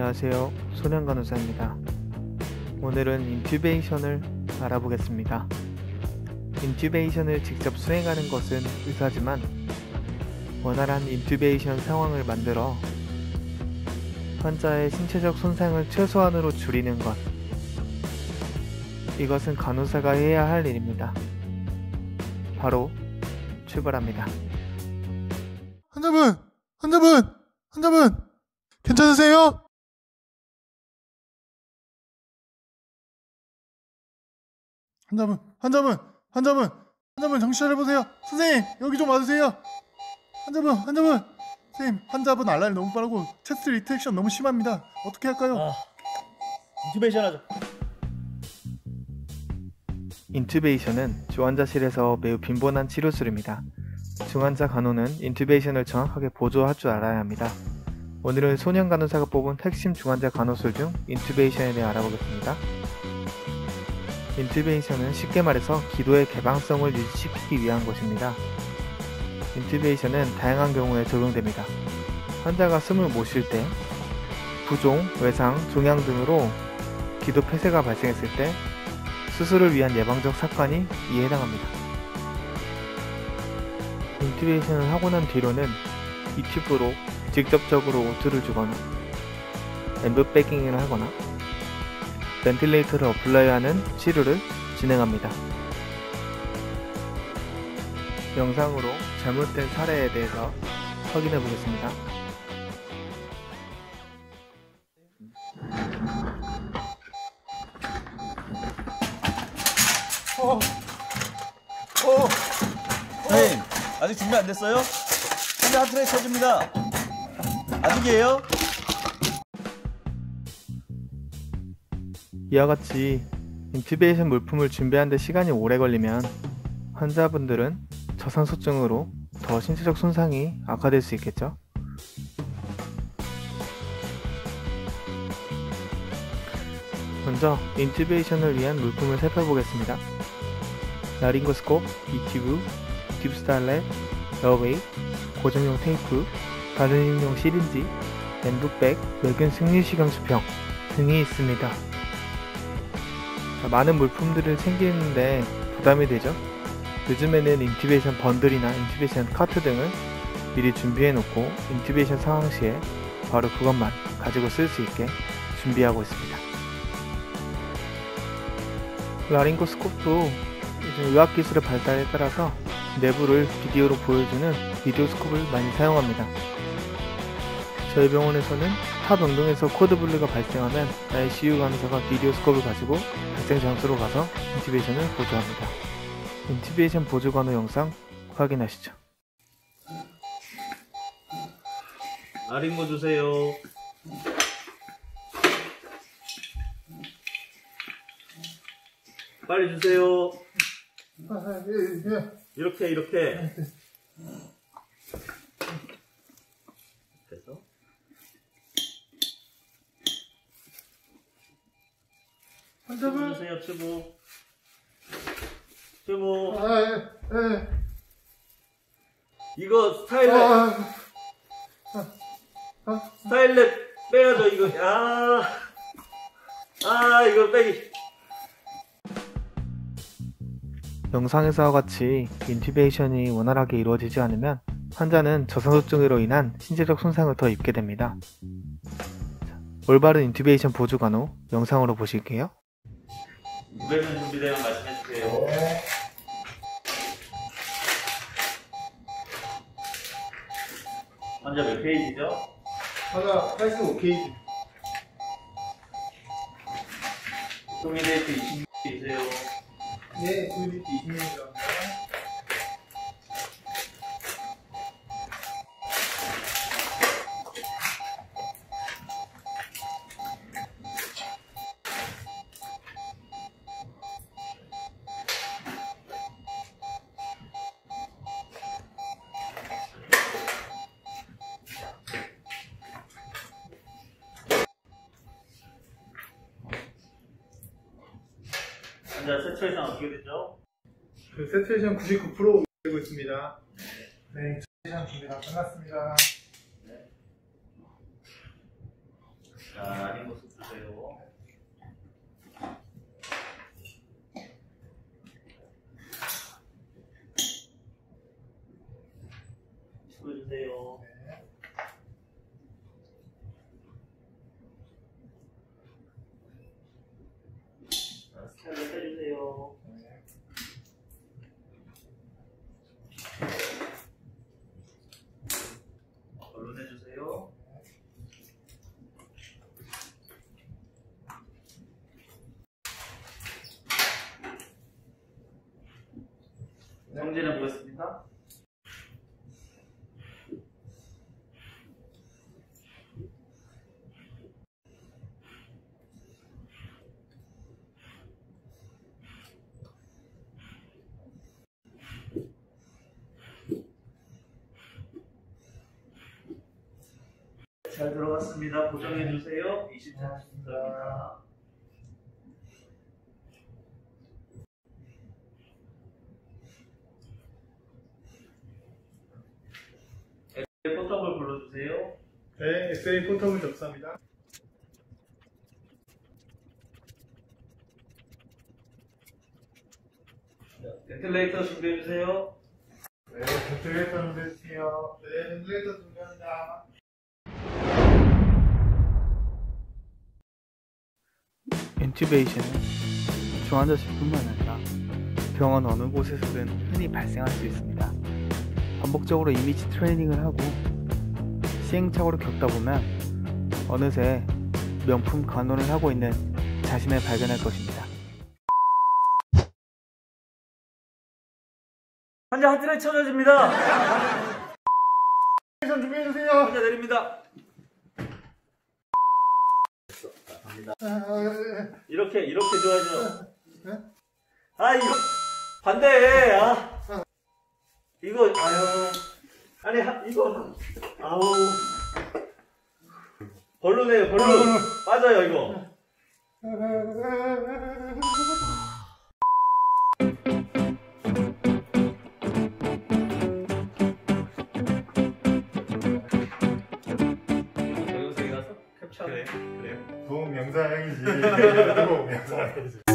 안녕하세요. 소년간호사입니다. 오늘은 인튜베이션을 알아보겠습니다. 인튜베이션을 직접 수행하는 것은 의사지만 원활한 인튜베이션 상황을 만들어 환자의 신체적 손상을 최소한으로 줄이는 것, 이것은 간호사가 해야 할 일입니다. 바로 출발합니다. 환자분, 괜찮으세요? 환자분, 정신 차려보세요. 선생님, 여기 좀 와주세요. 환자분. 선생님, 환자분 알랄리 너무 빠르고 체스트 리트랙션 너무 심합니다. 어떻게 할까요? 인튜베이션 하자. 인튜베이션은 중환자실에서 매우 빈번한 치료술입니다. 중환자 간호는 인튜베이션을 정확하게 보조할 줄 알아야 합니다. 오늘은 소년간호사가 뽑은 핵심 중환자 간호술 중 인튜베이션에 대해 알아보겠습니다. 인튜베이션은 쉽게 말해서 기도의 개방성을 유지시키기 위한 것입니다. 인튜베이션은 다양한 경우에 적용됩니다. 환자가 숨을 못 쉴 때, 부종, 외상, 종양 등으로 기도 폐쇄가 발생했을 때, 수술을 위한 예방적 삭관이 이에 해당합니다. 인튜베이션을 하고 난 뒤로는 이 튜브로 직접적으로 오투를 주거나 엠브백잉을 하거나 벤틸레이터를 어플라이하는 치료를 진행합니다. 영상으로 잘못된 사례에 대해서 확인해 보겠습니다. 선생님, 아직 준비 안 됐어요? 환자 하트레이 쳐줍니다. 아직이에요? 이와 같이 인튜베이션 물품을 준비하는 데 시간이 오래 걸리면 환자분들은 저산소증으로 더 신체적 손상이 악화될 수 있겠죠. 먼저 인튜베이션을 위한 물품을 살펴보겠습니다. 라링고스콥, 이튜브, 딥스타일렛, 에어웨이, 고정용 테이프, 바르닝용 시린지, 엠브백, 멸균 승리시경 수평 등이 있습니다. 많은 물품들을 챙기는데 부담이 되죠. 요즘에는 인튜베이션 번들이나 인튜베이션 카트 등을 미리 준비해 놓고 인튜베이션 상황 시에 바로 그것만 가지고 쓸 수 있게 준비하고 있습니다. 라링고스콥도 의학기술의 발달에 따라서 내부를 비디오로 보여주는 비디오스콥을 많이 사용합니다. 저희 병원에서는 타 병동에서 코드블루가 발생하면 ICU 간호사가 비디오스콥을 가지고 발생 장소로 가서 인튜베이션을 보조합니다. 인튜베이션 보조 간호 영상 확인하시죠. 라링고 주세요. 빨리 주세요. 이렇게 됐어? 환자분 주세요. 튜브. 이거 스타일렛 빼야죠. 이거 이거 빼기. 영상에서와 같이 인튜베이션이 원활하게 이루어지지 않으면 환자는 저산소증으로 인한 신체적 손상을 더 입게 됩니다. 올바른 인튜베이션 보조 간호 영상으로 보실게요. 인튜베이션 준비되면 말씀해주세요. 환자 몇 페이지죠? 하나 85Kg. 도미데이트 20ml세요. 네, 20mg. 환자 세처이상 어떻게 되죠? 그 세트레이션 99% 되고 있습니다. 네, 세트레이션 준비 다 끝났습니다. 자, 아닌 모습 주세요. 보여주세요. 자, 스타일로 해주세요. 얼른 해주세요. 성질해 보겠습니다. 잘 들어갔습니다. 고정해 주세요. 20cm입니다. 포탑을 불러주세요. 네, SA 포텀을 접수합니다. 벤틀레이터 준비해 주세요. 네, 벤틀레이터 준비해주세요. 네, 벤틀레이터 준비합니다. 인튜베이션은 중환자실뿐만 아니라 병원 어느 곳에서든 흔히 발생할 수 있습니다. 반복적으로 이미지 트레이닝을 하고 시행착오를 겪다 보면 어느새 명품 간호를 하고 있는 자신을 발견할 것입니다. 환자 하트를 쳐줘줍니다. 준비해주세요. 환자 내립니다. 이렇게 줘야죠. 네? 아 이거 반대. 아 이거 아유 아니 이거 아우 벌루네요 벌루 빠져요 이거. 동영상에 가서 캡처하네. 그래. 부엌 명상이지. 부엌 명상이지.